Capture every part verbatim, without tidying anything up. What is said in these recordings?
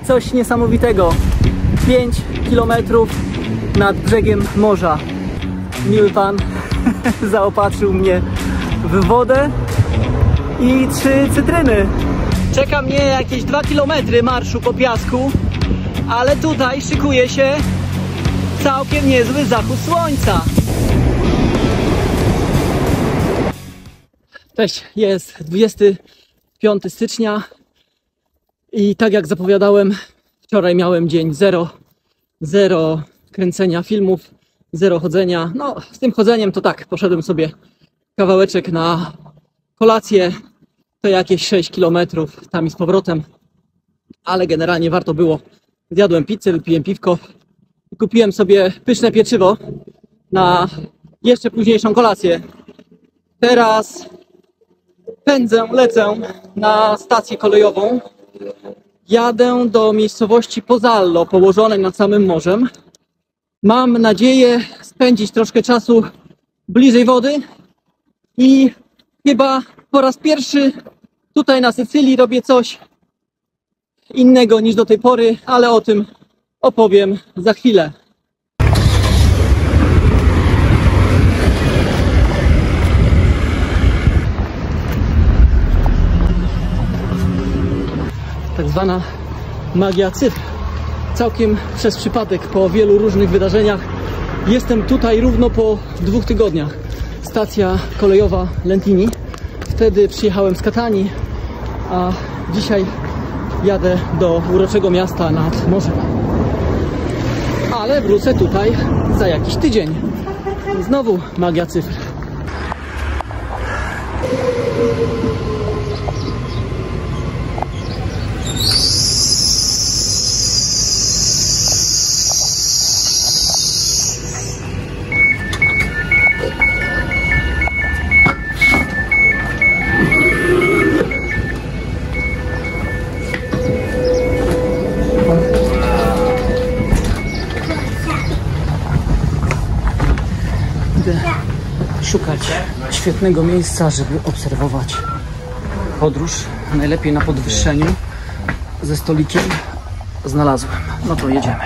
coś niesamowitego. pięć kilometrów nad brzegiem morza. Miły pan zaopatrzył mnie w wodę i trzy cytryny. Czeka mnie jakieś dwa kilometry marszu po piasku, ale tutaj szykuje się całkiem niezły zachód słońca. Cześć, jest dwudziestego piątego stycznia i tak jak zapowiadałem, wczoraj miałem dzień zero, zero kręcenia filmów, zero chodzenia. No, z tym chodzeniem to tak, poszedłem sobie kawałeczek na kolację, to jakieś sześć kilometrów tam i z powrotem, ale generalnie warto było. Zjadłem pizzę, wypiłem piwko i kupiłem sobie pyszne pieczywo na jeszcze późniejszą kolację. Teraz pędzę, lecę na stację kolejową. Jadę do miejscowości Pozzallo, położonej nad samym morzem. Mam nadzieję spędzić troszkę czasu bliżej wody i chyba po raz pierwszy tutaj na Sycylii robię coś innego niż do tej pory, ale o tym opowiem za chwilę. Tak zwana magia cyfr. Całkiem przez przypadek, po wielu różnych wydarzeniach jestem tutaj równo po dwóch tygodniach. Stacja kolejowa Lentini. Wtedy przyjechałem z Katanii, a dzisiaj jadę do uroczego miasta nad morzem. Ale wrócę tutaj za jakiś tydzień. Znowu magia cyfr. Szukać świetnego miejsca, żeby obserwować podróż. Najlepiej na podwyższeniu ze stolikiem. Znalazłem. No to jedziemy.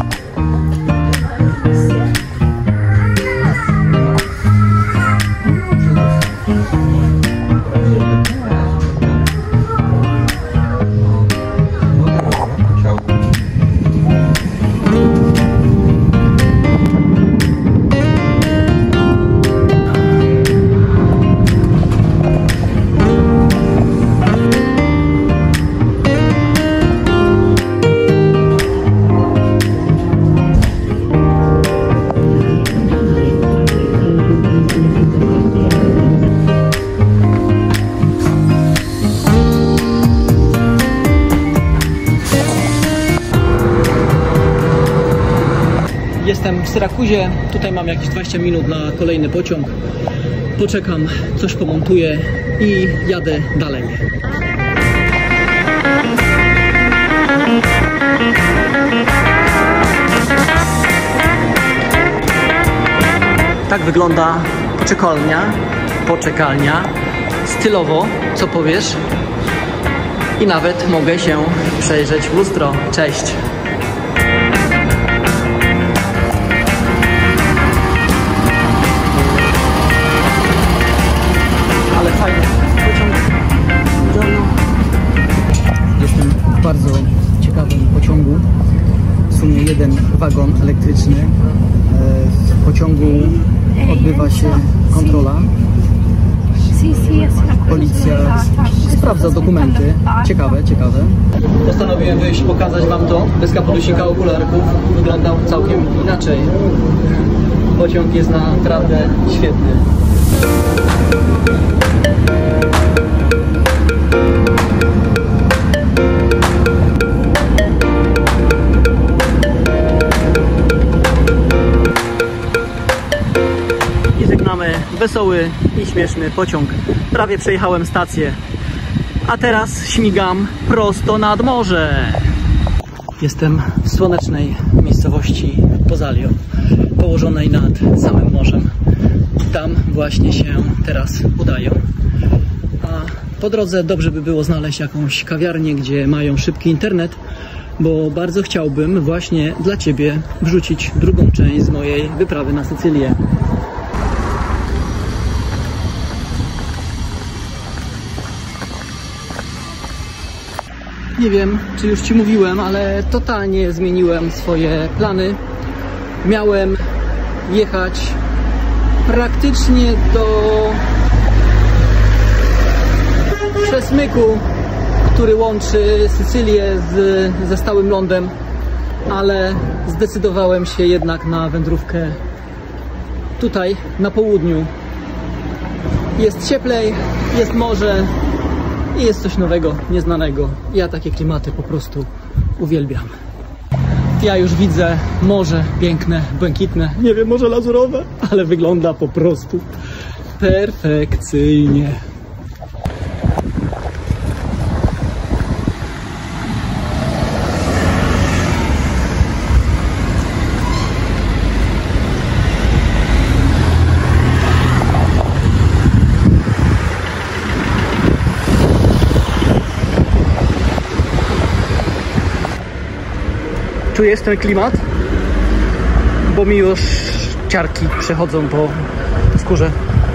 Jestem w Syrakuzie, tutaj mam jakieś dwadzieścia minut na kolejny pociąg. Poczekam, coś pomontuję i jadę dalej. Tak wygląda poczekalnia, poczekalnia, stylowo, co powiesz? I nawet mogę się przejrzeć w lustro. Cześć! Ale fajny pociąg. Jestem w bardzo ciekawym pociągu. W sumie jeden wagon elektryczny. W pociągu odbywa się kontrola. Policja sprawdza dokumenty. Ciekawe, ciekawe. Postanowiłem wyjść, pokazać wam to. Bez kapelusika, okularków. Wyglądał całkiem inaczej. Pociąg jest naprawdę świetny. I żegnamy wesoły i śmieszny pociąg. Prawie przejechałem stację, a teraz śmigam prosto nad morze. Jestem w słonecznej miejscowości Pozzallo, położonej nad samym morzem. Tam właśnie się teraz udaję. A po drodze dobrze by było znaleźć jakąś kawiarnię, gdzie mają szybki internet, bo bardzo chciałbym właśnie dla Ciebie wrzucić drugą część z mojej wyprawy na Sycylię. Nie wiem, czy już Ci mówiłem, ale totalnie zmieniłem swoje plany. Miałem jechać praktycznie do przesmyku, który łączy Sycylię z, ze stałym lądem, ale zdecydowałem się jednak na wędrówkę tutaj, na południu. Jest cieplej, jest morze i jest coś nowego, nieznanego. Ja takie klimaty po prostu uwielbiam. Ja już widzę morze piękne, błękitne, nie wiem, może lazurowe, ale wygląda po prostu perfekcyjnie. Czujesz ten klimat? Bo mi już ciarki przechodzą po skórze.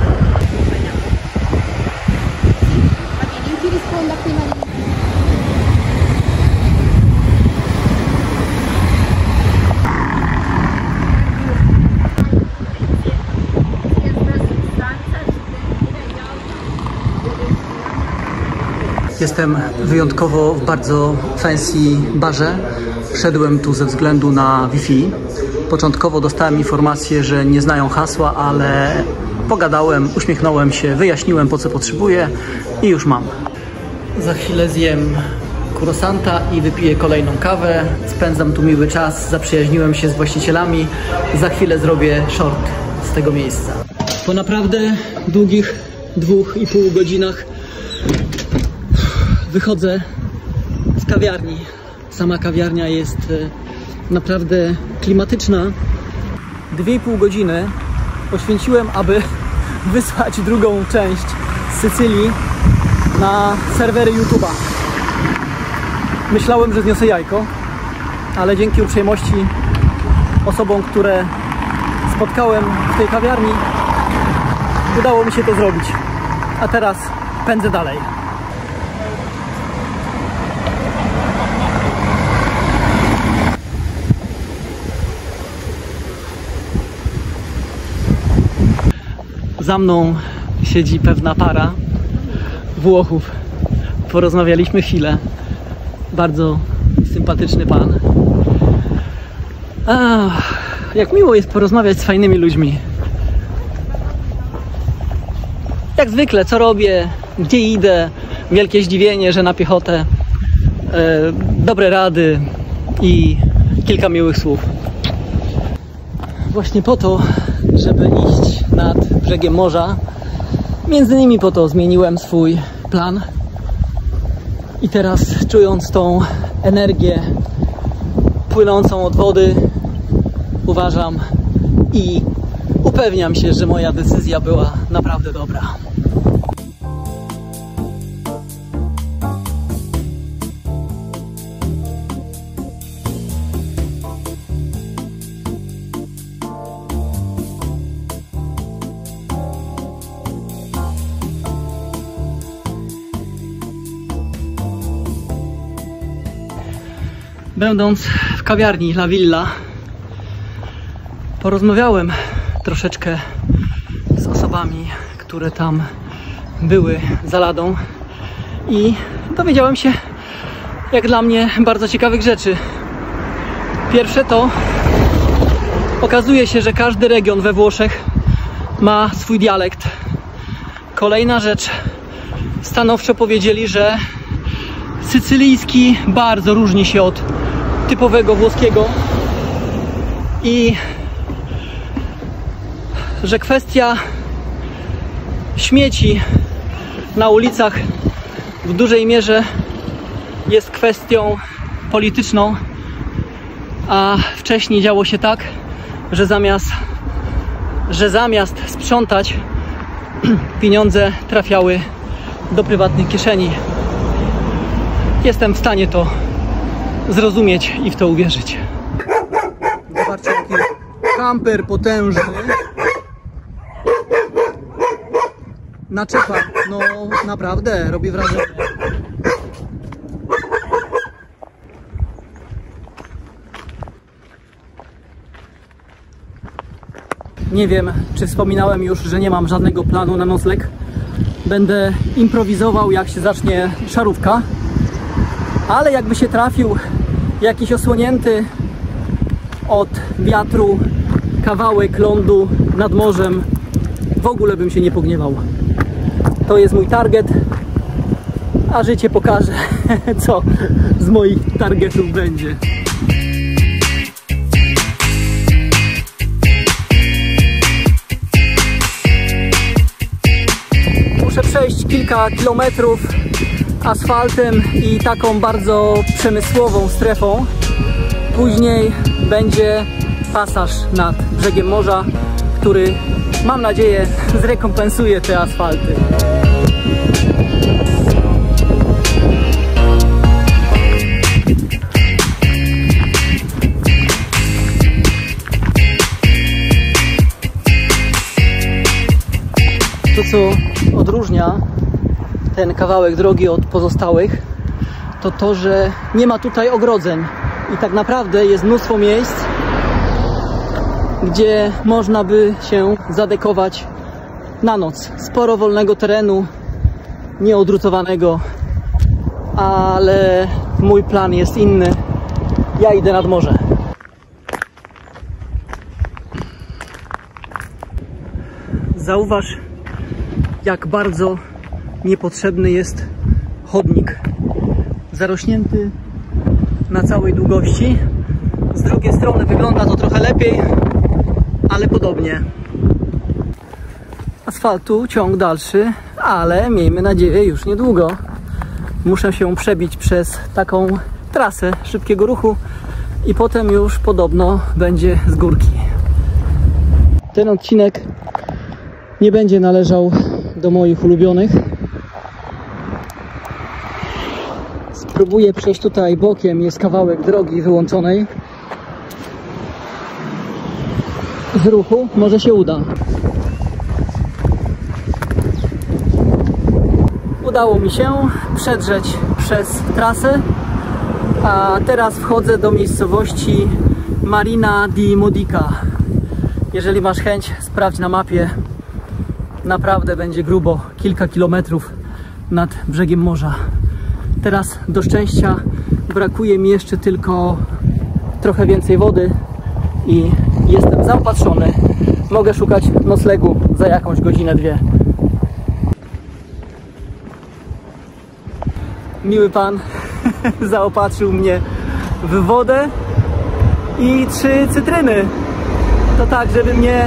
Jestem wyjątkowo w bardzo fancy barze. Wszedłem tu ze względu na Wi-Fi. Początkowo dostałem informację, że nie znają hasła, ale pogadałem, uśmiechnąłem się, wyjaśniłem, po co potrzebuję i już mam. Za chwilę zjem croissanta i wypiję kolejną kawę. Spędzam tu miły czas, zaprzyjaźniłem się z właścicielami. Za chwilę zrobię short z tego miejsca. Po naprawdę długich dwóch i pół godzinach wychodzę z kawiarni. Sama kawiarnia jest naprawdę klimatyczna. Dwie i pół godziny poświęciłem, aby wysłać drugą część z Sycylii na serwery YouTube'a. Myślałem, że zniosę jajko, ale dzięki uprzejmości osobom, które spotkałem w tej kawiarni, udało mi się to zrobić. A teraz pędzę dalej. Za mną siedzi pewna para Włochów. Porozmawialiśmy chwilę. Bardzo sympatyczny pan. Ach, jak miło jest porozmawiać z fajnymi ludźmi. Jak zwykle, co robię, gdzie idę, wielkie zdziwienie, że na piechotę, e, dobre rady i kilka miłych słów. Właśnie po to, żeby iść nad brzegiem morza, między innymi po to zmieniłem swój plan i teraz, czując tą energię płynącą od wody, uważam i upewniam się, że moja decyzja była naprawdę dobra. Będąc w kawiarni La Villa, porozmawiałem troszeczkę z osobami, które tam były za ladą i dowiedziałem się, jak dla mnie, bardzo ciekawych rzeczy. Pierwsze to okazuje się, że każdy region we Włoszech ma swój dialekt. Kolejna rzecz, stanowczo powiedzieli, że sycylijski bardzo różni się od typowego włoskiego i że kwestia śmieci na ulicach w dużej mierze jest kwestią polityczną, a wcześniej działo się tak, że zamiast, że zamiast sprzątać, pieniądze trafiały do prywatnych kieszeni. Jestem w stanie to zrozumieć i w to uwierzyć. Zobaczcie, jaki kamper potężny. Naczepa, no naprawdę, robi wrażenie. Nie wiem, czy wspominałem już, że nie mam żadnego planu na nocleg. Będę improwizował, jak się zacznie szarówka. Ale jakby się trafił jakiś osłonięty od wiatru kawałek lądu nad morzem, w ogóle bym się nie pogniewał. To jest mój target, a życie pokaże, co z moich targetów będzie. Muszę przejść kilka kilometrów asfaltem i taką bardzo przemysłową strefą. Później będzie pasaż nad brzegiem morza, który, mam nadzieję, zrekompensuje te asfalty. To, co odróżnia ten kawałek drogi od pozostałych, to to, że nie ma tutaj ogrodzeń i tak naprawdę jest mnóstwo miejsc, gdzie można by się zadekować na noc. Sporo wolnego terenu, nieodrutowanego, ale mój plan jest inny. Ja idę nad morze. Zauważ, jak bardzo niepotrzebny jest chodnik. Zarośnięty na całej długości. Z drugiej strony wygląda to trochę lepiej, ale podobnie. Asfaltu ciąg dalszy, ale miejmy nadzieję już niedługo. Muszę się przebić przez taką trasę szybkiego ruchu i potem już podobno będzie z górki. Ten odcinek nie będzie należał do moich ulubionych. Spróbuję przejść tutaj bokiem, jest kawałek drogi wyłączonej z ruchu, może się uda. Udało mi się przedrzeć przez trasę, a teraz wchodzę do miejscowości Marina di Modica. Jeżeli masz chęć, sprawdź na mapie. Naprawdę będzie grubo, kilka kilometrów nad brzegiem morza. Teraz do szczęścia brakuje mi jeszcze tylko trochę więcej wody i jestem zaopatrzony. Mogę szukać noclegu za jakąś godzinę, dwie. Miły pan zaopatrzył mnie w wodę i trzy cytryny. To tak, żeby mnie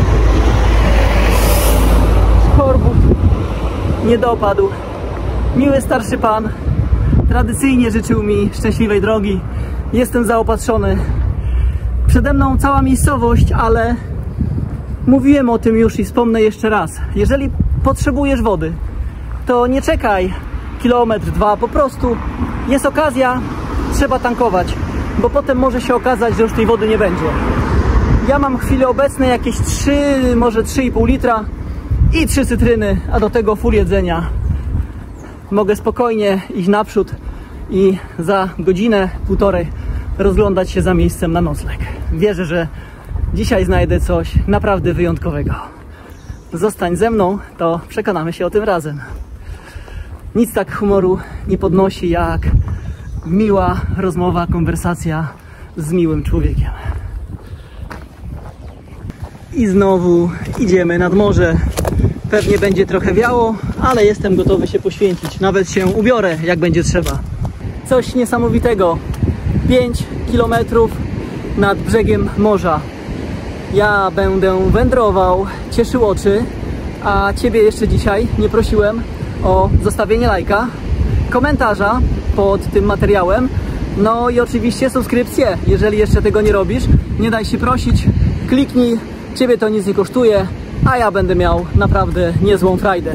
korbut nie dopadł. Miły starszy pan tradycyjnie życzył mi szczęśliwej drogi. Jestem zaopatrzony. Przede mną cała miejscowość, ale mówiłem o tym już i wspomnę jeszcze raz. Jeżeli potrzebujesz wody, to nie czekaj kilometr, dwa, po prostu jest okazja, trzeba tankować, bo potem może się okazać, że już tej wody nie będzie. Ja mam w chwili obecnej jakieś trzy, może trzy i pół litra i trzy cytryny, a do tego full jedzenia. Mogę spokojnie iść naprzód i za godzinę, półtorej rozglądać się za miejscem na nocleg. Wierzę, że dzisiaj znajdę coś naprawdę wyjątkowego. Zostań ze mną, to przekonamy się o tym razem. Nic tak humoru nie podnosi jak miła rozmowa, konwersacja z miłym człowiekiem. I znowu idziemy nad morze. Pewnie będzie trochę wiało, ale jestem gotowy się poświęcić. Nawet się ubiorę, jak będzie trzeba. Coś niesamowitego. pięć kilometrów nad brzegiem morza. Ja będę wędrował, cieszył oczy, a Ciebie jeszcze dzisiaj nie prosiłem o zostawienie lajka, komentarza pod tym materiałem, no i oczywiście subskrypcję, jeżeli jeszcze tego nie robisz. Nie daj się prosić, kliknij, Ciebie to nic nie kosztuje, a ja będę miał naprawdę niezłą frajdę.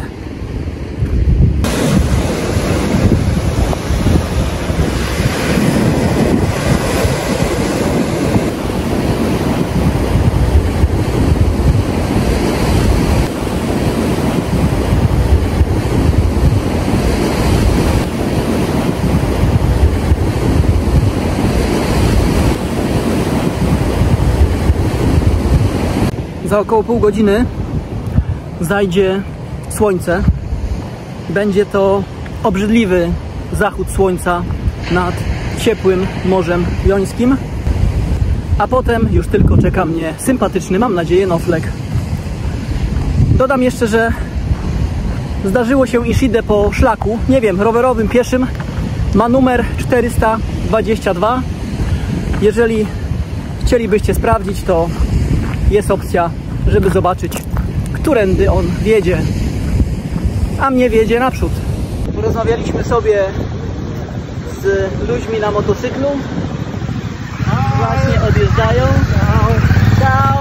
Za około pół godziny zajdzie słońce. Będzie to obrzydliwy zachód słońca nad ciepłym Morzem Jońskim. A potem już tylko czeka mnie sympatyczny, mam nadzieję, nocleg. Dodam jeszcze, że zdarzyło się, iż idę po szlaku, nie wiem, rowerowym, pieszym. Ma numer czterysta dwadzieścia dwa. Jeżeli chcielibyście sprawdzić, to jest opcja, żeby zobaczyć, którędy on wiedzie. A mnie wiedzie naprzód. Porozmawialiśmy sobie z ludźmi na motocyklu. Właśnie odjeżdżają. Ciao.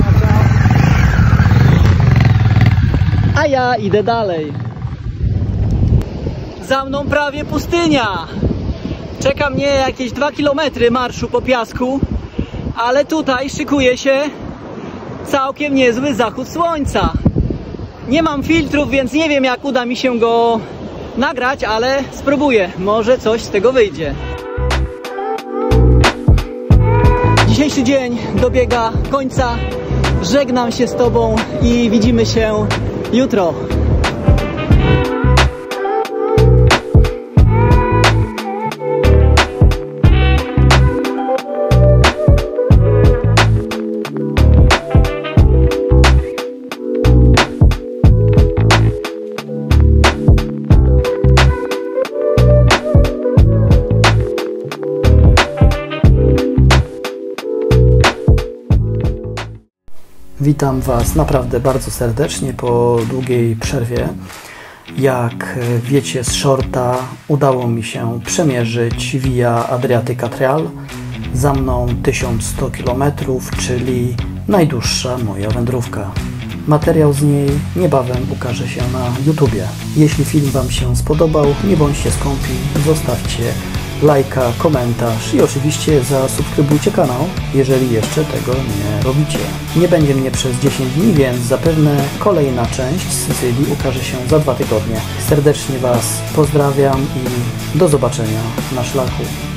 A ja idę dalej. Za mną prawie pustynia. Czeka mnie jakieś dwa kilometry marszu po piasku, ale tutaj szykuje się całkiem niezły zachód słońca. Nie mam filtrów, więc nie wiem, jak uda mi się go nagrać, ale spróbuję. Może coś z tego wyjdzie. Dzisiejszy dzień dobiega końca. Żegnam się z Tobą i widzimy się jutro. Witam Was naprawdę bardzo serdecznie po długiej przerwie. Jak wiecie z shorta, udało mi się przemierzyć Via Adriatica Trail. Za mną tysiąc sto kilometrów, czyli najdłuższa moja wędrówka. Materiał z niej niebawem ukaże się na YouTubie. Jeśli film Wam się spodobał, nie bądźcie skąpi, zostawcie lajka, komentarz i oczywiście zasubskrybujcie kanał, jeżeli jeszcze tego nie robicie. Nie będzie mnie przez dziesięć dni, więc zapewne kolejna część z Sycylii ukaże się za dwa tygodnie. Serdecznie Was pozdrawiam i do zobaczenia na szlaku.